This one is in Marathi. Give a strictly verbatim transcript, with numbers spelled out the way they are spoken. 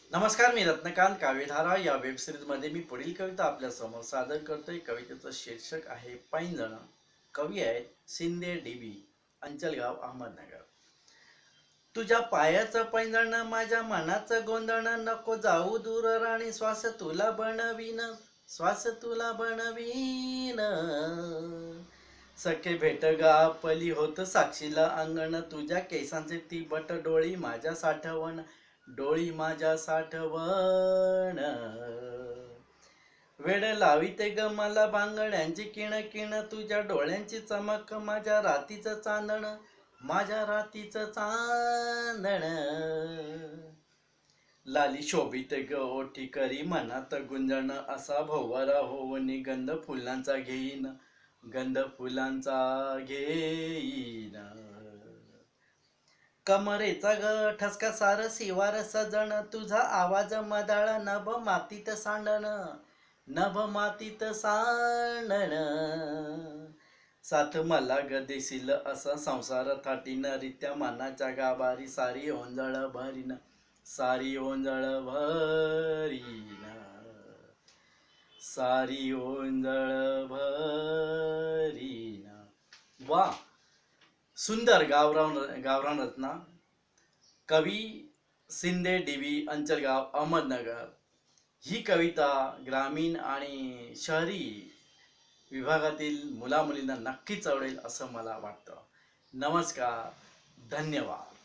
नमस्कार, मी रत्नकांत. काव्यधारा या वेब सिरीज मध्ये मी पुढील कविता आपल्या समोर सादर करतोय. कवितेचं शीर्षक आहे पैंजण. कवी आहेत शिंदे डीबी, अंचलगाव, अहमदनगर. तुझ्या पायाचं पैंजण माझ्या मनाचं गोंधण, नको जाऊ दूर राणी, श्वास तुला बनवीन, श्वास तुला बनवीन. सखे भेट गा आपली होत साक्षीला अंगण, तुझ्या केसांचे ती बट डोळी माझ्या साठवण, डोळी माझ्या साठवण. वेड लाविते ग मला बांगड्यांची किण किण, तुझ्या डोळ्यांची चमक माझ्या रातीचं चांदण, माझ्या रातीचं चांदण. लाली शोभिते ग ओठी करी मनात गुंजण, असा भोवरा होवनी गंध फुलांचा घेईन, गंध फुलांचा घेईन. कमरेचा ग ठसका सार शिवार सजण, तुझा आवाज मदाळ नभ मातीत सांडण, नभ मातीत सांडण. साथ मला ग देशील असा संसार थाटीन, रित्या मनाच्या गाभारी सारी ओंजळ भरीन, सारी ओंजळ भरीन, सारी ओंजळ भरीन. वा, सुंदर गावरान गावरान रचना. कवी शिंदे डीबी, अंचलगाव, अहमदनगर. ही कविता ग्रामीण आणि शहरी विभागातील मुलामुलींना नक्कीच आवडेल असं मला वाटतं. नमस्कार, धन्यवाद.